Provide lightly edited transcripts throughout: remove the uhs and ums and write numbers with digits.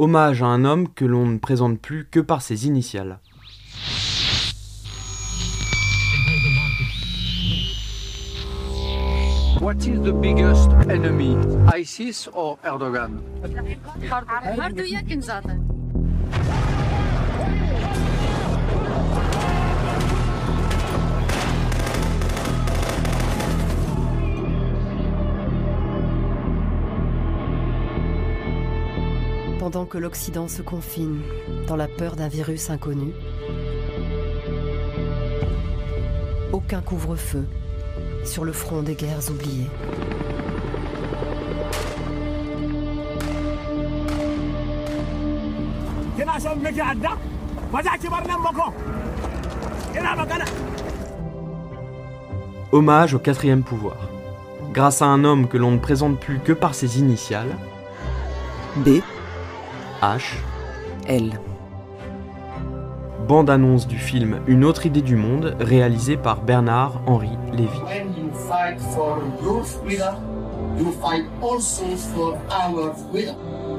Hommage à un homme que l'on ne présente plus que par ses initiales. What is the biggest enemy, ISIS or Erdogan? Pendant que l'Occident se confine dans la peur d'un virus inconnu, aucun couvre-feu sur le front des guerres oubliées. Hommage au quatrième pouvoir. Grâce à un homme que l'on ne présente plus que par ses initiales, B. H. L. Bande-annonce du film Une autre idée du monde, réalisé par Bernard-Henri Lévy. When you fight for your freedom, you fight also for our freedom.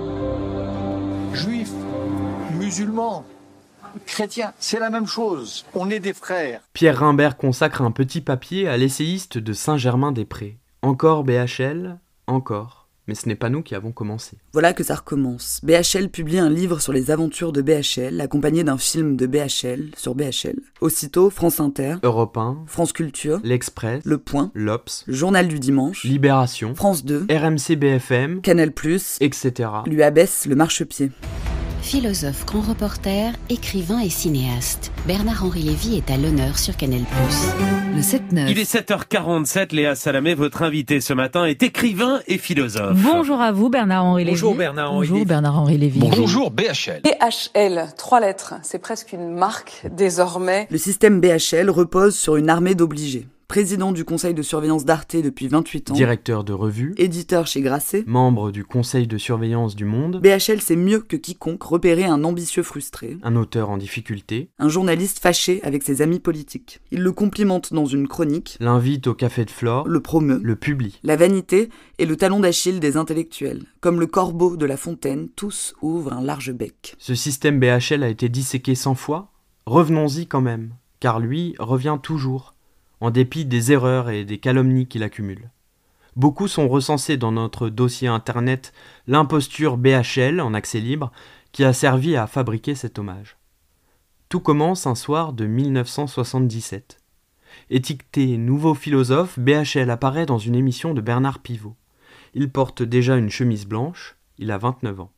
Juifs, musulmans, chrétiens, c'est la même chose. On est des frères. Pierre Rimbert consacre un petit papier à l'essayiste de Saint-Germain-des-Prés. Encore BHL, encore. Mais ce n'est pas nous qui avons commencé. Voilà que ça recommence. BHL publie un livre sur les aventures de BHL, accompagné d'un film de BHL sur BHL. Aussitôt, France Inter, Europe 1, France Culture, L'Express, Le Point, l'Obs, Le Journal du Dimanche, Libération, France 2, RMC BFM, Canal+, etc. lui abaisse le marchepied. Philosophe, grand reporter, écrivain et cinéaste, Bernard-Henri Lévy est à l'honneur sur Canal+. Le 7-9. Il est 7h47, Léa Salamé, votre invité ce matin est écrivain et philosophe. Bonjour à vous Bernard-Henri Lévy. Bonjour Bernard-Henri Bonjour Lévy. Bernard-Henri Lévy. Bonjour BHL. BHL, 3 lettres, c'est presque une marque désormais. Le système BHL repose sur une armée d'obligés. Président du conseil de surveillance d'Arte depuis 28 ans, Directeur de revue, éditeur chez Grasset, membre du conseil de surveillance du Monde, BHL sait mieux que quiconque repérer un ambitieux frustré, un auteur en difficulté, un journaliste fâché avec ses amis politiques. Il le complimente dans une chronique, l'invite au café de Flore, le promeut, le publie. La vanité est le talon d'Achille des intellectuels. Comme le corbeau de La Fontaine, tous ouvrent un large bec. Ce système BHL a été disséqué 100 fois. Revenons-y quand même, car lui revient toujours, en dépit des erreurs et des calomnies qu'il accumule. Beaucoup sont recensés dans notre dossier internet l'imposture BHL en accès libre qui a servi à fabriquer cet hommage. Tout commence un soir de 1977. Étiqueté nouveau philosophe, BHL apparaît dans une émission de Bernard Pivot. Il porte déjà une chemise blanche, il a 29 ans.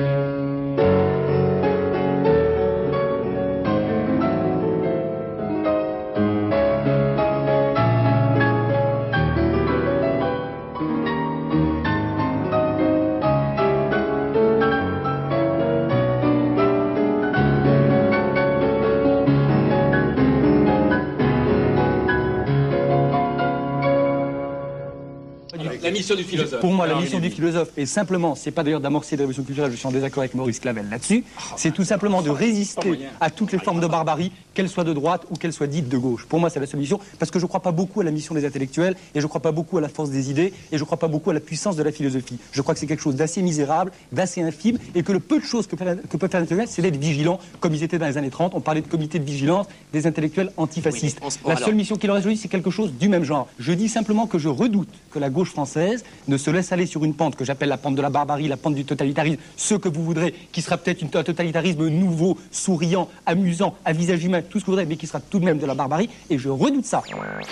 La mission du philosophe. Pour moi, la mission du philosophe est simplement, c'est pas d'ailleurs d'amorcer de révolution culturelle, je suis en désaccord avec Maurice Clavel là-dessus, c'est tout simplement de résister à toutes les formes de barbarie, qu'elles soient de droite ou qu'elles soient dites de gauche. Pour moi, c'est la seule mission, parce que je crois pas beaucoup à la mission des intellectuels, et je crois pas beaucoup à la force des idées, et je crois pas beaucoup à la puissance de la philosophie. Je crois que c'est quelque chose d'assez misérable, d'assez infime, et que le peu de choses que peuvent faire l'intellectuel, c'est d'être vigilant, comme ils étaient dans les années 30, on parlait de comité de vigilance des intellectuels antifascistes. La seule mission qui leur est jolie, c'est quelque chose du même genre. Je dis simplement que je redoute que la gauche française ne se laisse aller sur une pente que j'appelle la pente de la barbarie, la pente du totalitarisme, ce que vous voudrez, qui sera peut-être un totalitarisme nouveau, souriant, amusant, à visage humain, tout ce que vous voudrez, mais qui sera tout de même de la barbarie, et je redoute ça.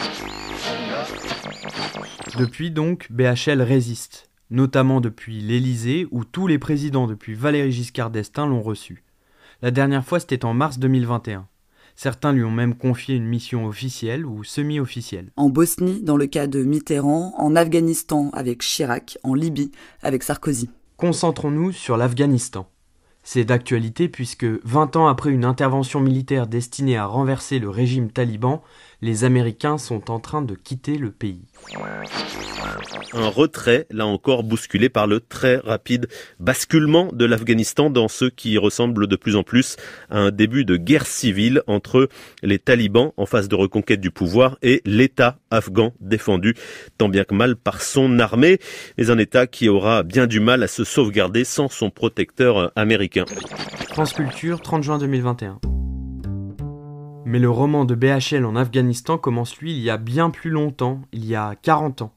Depuis donc, BHL résiste, notamment depuis l'Élysée, où tous les présidents depuis Valéry Giscard d'Estaing l'ont reçu. La dernière fois, c'était en mars 2021. Certains lui ont même confié une mission officielle ou semi-officielle. En Bosnie, dans le cas de Mitterrand, en Afghanistan avec Chirac, en Libye avec Sarkozy. Concentrons-nous sur l'Afghanistan. C'est d'actualité puisque, 20 ans après une intervention militaire destinée à renverser le régime taliban, les Américains sont en train de quitter le pays. Un retrait, là encore bousculé par le très rapide basculement de l'Afghanistan dans ce qui ressemble de plus en plus à un début de guerre civile entre les talibans en phase de reconquête du pouvoir et l'État afghan défendu tant bien que mal par son armée, mais un État qui aura bien du mal à se sauvegarder sans son protecteur américain. France Culture, 30 juin 2021. Mais le roman de BHL en Afghanistan commence lui il y a bien plus longtemps, il y a 40 ans.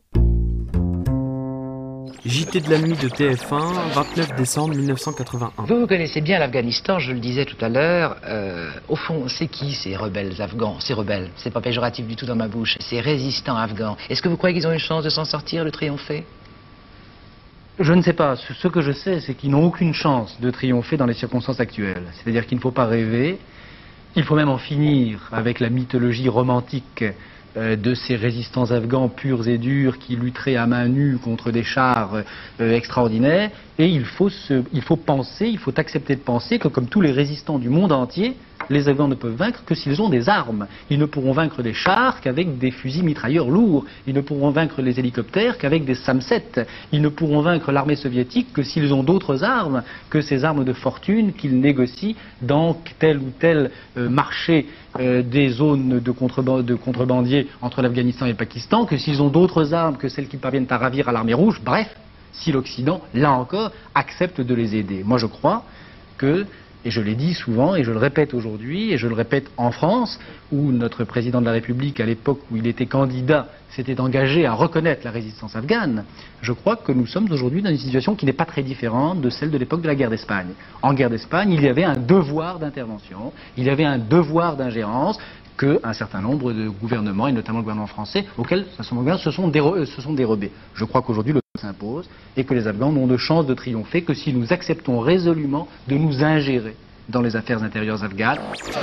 JT de la nuit de TF1, 29 décembre 1981. Vous connaissez bien l'Afghanistan, je le disais tout à l'heure. Au fond, c'est qui ces rebelles afghans? Ces rebelles, c'est pas péjoratif du tout dans ma bouche. Ces résistants afghans. Est-ce que vous croyez qu'ils ont une chance de s'en sortir, de triompher? Je ne sais pas. Ce que je sais, c'est qu'ils n'ont aucune chance de triompher dans les circonstances actuelles. C'est-à-dire qu'il ne faut pas rêver. Il faut même en finir avec la mythologie romantique de ces résistants afghans purs et durs qui lutteraient à main nue contre des chars extraordinaires. Et il faut accepter de penser que comme tous les résistants du monde entier, les Afghans ne peuvent vaincre que s'ils ont des armes. Ils ne pourront vaincre des chars qu'avec des fusils mitrailleurs lourds. Ils ne pourront vaincre les hélicoptères qu'avec des Sam-7. Ils ne pourront vaincre l'armée soviétique que s'ils ont d'autres armes que ces armes de fortune qu'ils négocient dans tel ou tel marché des zones de contrebandiers entre l'Afghanistan et le Pakistan, que s'ils ont d'autres armes que celles qu'ils parviennent à ravir à l'armée rouge. Bref, si l'Occident, là encore, accepte de les aider. Moi je crois que, et je l'ai dit souvent, et je le répète aujourd'hui, et je le répète en France, où notre président de la République, à l'époque où il était candidat, s'était engagé à reconnaître la résistance afghane, je crois que nous sommes aujourd'hui dans une situation qui n'est pas très différente de celle de l'époque de la guerre d'Espagne. En guerre d'Espagne, il y avait un devoir d'intervention, il y avait un devoir d'ingérence, qu'un certain nombre de gouvernements, et notamment le gouvernement français, auxquels se sont dérobés. Je crois qu'aujourd'hui le s'impose et que les Afghans n'ont de chance de triompher que si nous acceptons résolument de nous ingérer dans les affaires intérieures afghanes.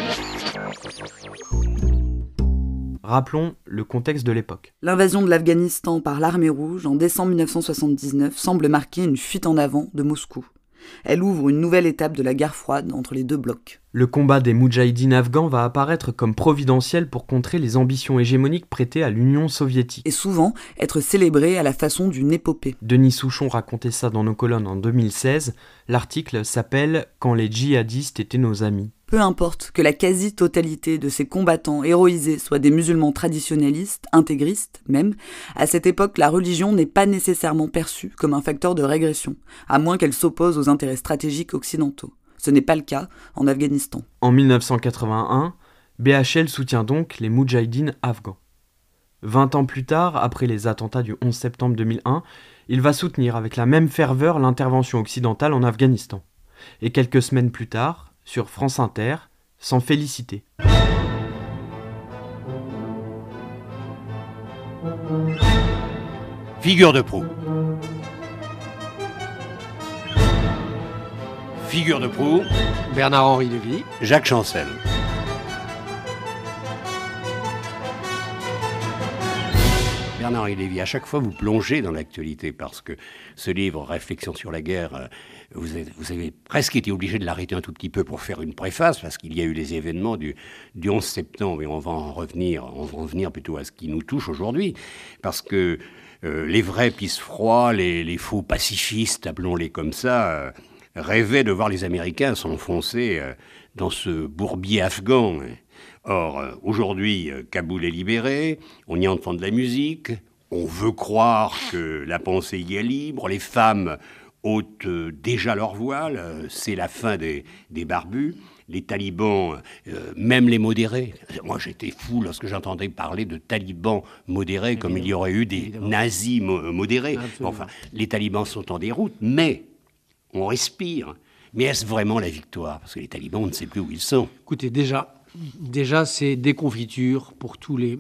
Rappelons le contexte de l'époque. L'invasion de l'Afghanistan par l'armée rouge en décembre 1979 semble marquer une fuite en avant de Moscou. Elle ouvre une nouvelle étape de la guerre froide entre les deux blocs. Le combat des moudjahidines afghans va apparaître comme providentiel pour contrer les ambitions hégémoniques prêtées à l'Union soviétique. Et souvent être célébré à la façon d'une épopée. Denis Souchon racontait ça dans nos colonnes en 2016. L'article s'appelle « Quand les djihadistes étaient nos amis ». Peu importe que la quasi-totalité de ces combattants héroïsés soient des musulmans traditionnalistes, intégristes même, à cette époque la religion n'est pas nécessairement perçue comme un facteur de régression, à moins qu'elle s'oppose aux intérêts stratégiques occidentaux. Ce n'est pas le cas en Afghanistan. En 1981, BHL soutient donc les moudjahidines afghans. 20 ans plus tard, après les attentats du 11 septembre 2001, il va soutenir avec la même ferveur l'intervention occidentale en Afghanistan. Et quelques semaines plus tard, sur France Inter, s'en féliciter. Figure de proue. Figure de proue. Bernard-Henri Lévy. Jacques Chancel. Bernard-Henri Lévy, à chaque fois vous plongez dans l'actualité parce que ce livre, Réflexions sur la guerre, vous avez presque été obligé de l'arrêter un tout petit peu pour faire une préface parce qu'il y a eu les événements du 11 septembre et on va en revenir plutôt à ce qui nous touche aujourd'hui parce que les vrais pisse-froids, les faux pacifistes, appelons-les comme ça, rêvaient de voir les Américains s'enfoncer dans ce bourbier afghan. Or, aujourd'hui, Kaboul est libéré, on y entend de la musique, on veut croire que la pensée y est libre, les femmes ôtent déjà leur voile, c'est la fin des barbus, les talibans, même les modérés. Moi, j'étais fou lorsque j'entendais parler de talibans modérés, comme il y aurait eu des nazis modérés. Enfin, les talibans sont en déroute, mais on respire. Mais est-ce vraiment la victoire? Parce que les talibans, on ne sait plus où ils sont. Écoutez, déjà c'est déconfiture pour tous les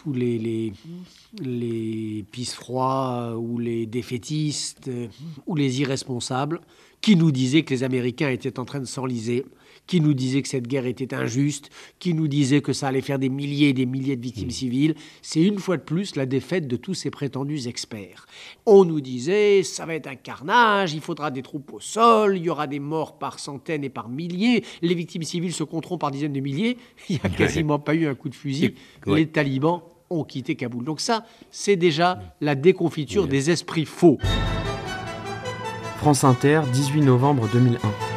pisse-froids ou les défaitistes ou les irresponsables qui nous disaient que les Américains étaient en train de s'enliser, qui nous disaient que cette guerre était injuste, qui nous disaient que ça allait faire des milliers et des milliers de victimes civiles. C'est une fois de plus la défaite de tous ces prétendus experts. On nous disait, ça va être un carnage, il faudra des troupes au sol, il y aura des morts par centaines et par milliers, les victimes civiles se compteront par dizaines de milliers. il n'y a quasiment pas eu un coup de fusil. Les talibans ont quitté Kaboul. Donc ça, c'est déjà la déconfiture des esprits faux. France Inter, 18 novembre 2001.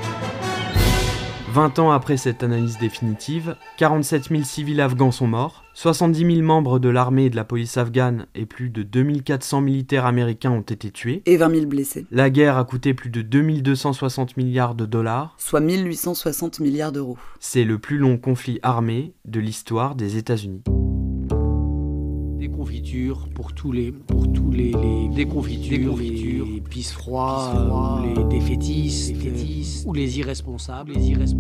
20 ans après cette analyse définitive, 47 000 civils afghans sont morts, 70 000 membres de l'armée et de la police afghane et plus de 2400 militaires américains ont été tués. Et 20 000 blessés. La guerre a coûté plus de 2260 milliards de dollars. Soit 1860 milliards d'euros. C'est le plus long conflit armé de l'histoire des États-Unis. Déconfiture pour tous les déconfitures, les pisse froids, les défaitistes, ou les irresponsables.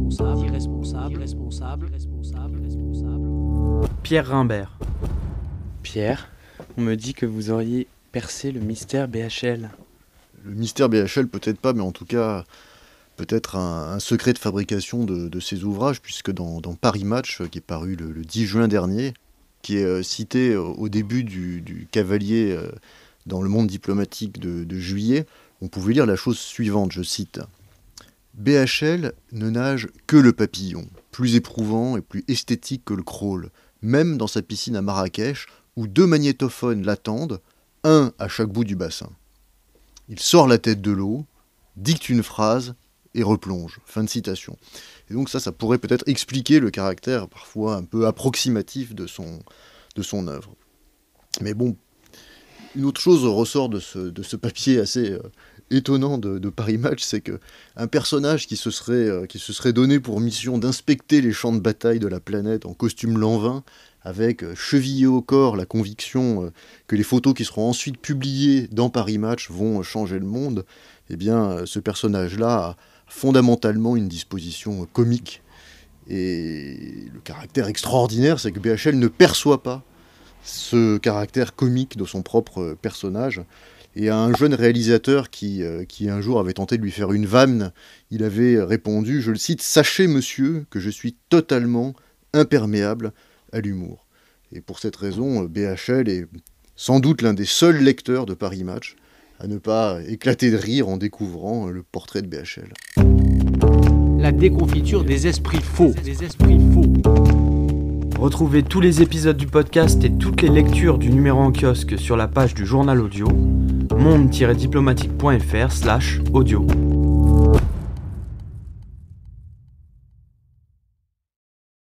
Pierre Rimbert. Pierre, on me dit que vous auriez percé le mystère BHL. Le mystère BHL peut-être pas, mais en tout cas peut-être un secret de fabrication de ces ouvrages, puisque dans Paris Match, qui est paru le 10 juin dernier, qui est cité au début du cavalier dans le monde diplomatique de juillet, on pouvait lire la chose suivante, je cite. « BHL ne nage que le papillon, plus éprouvant et plus esthétique que le crawl, même dans sa piscine à Marrakech, où 2 magnétophones l'attendent, un à chaque bout du bassin. Il sort la tête de l'eau, dicte une phrase et replonge. » Fin de citation. Et donc ça pourrait peut-être expliquer le caractère parfois un peu approximatif de son œuvre. Mais bon, une autre chose ressort de ce papier assez étonnant de Paris Match, c'est qu'un personnage qui se serait donné pour mission d'inspecter les champs de bataille de la planète en costume Lanvin, avec chevillé au corps la conviction que les photos qui seront ensuite publiées dans Paris Match vont changer le monde, eh bien ce personnage-là a fondamentalement une disposition comique. Et le caractère extraordinaire, c'est que BHL ne perçoit pas ce caractère comique de son propre personnage. Et à un jeune réalisateur qui un jour avait tenté de lui faire une vanne, il avait répondu, je le cite, « Sachez, monsieur, que je suis totalement imperméable à l'humour. » Et pour cette raison, BHL est sans doute l'un des seuls lecteurs de Paris Match à ne pas éclater de rire en découvrant le portrait de BHL. La déconfiture des esprits faux. Retrouvez tous les épisodes du podcast et toutes les lectures du numéro en kiosque sur la page du journal audio monde-diplomatique.fr/audio.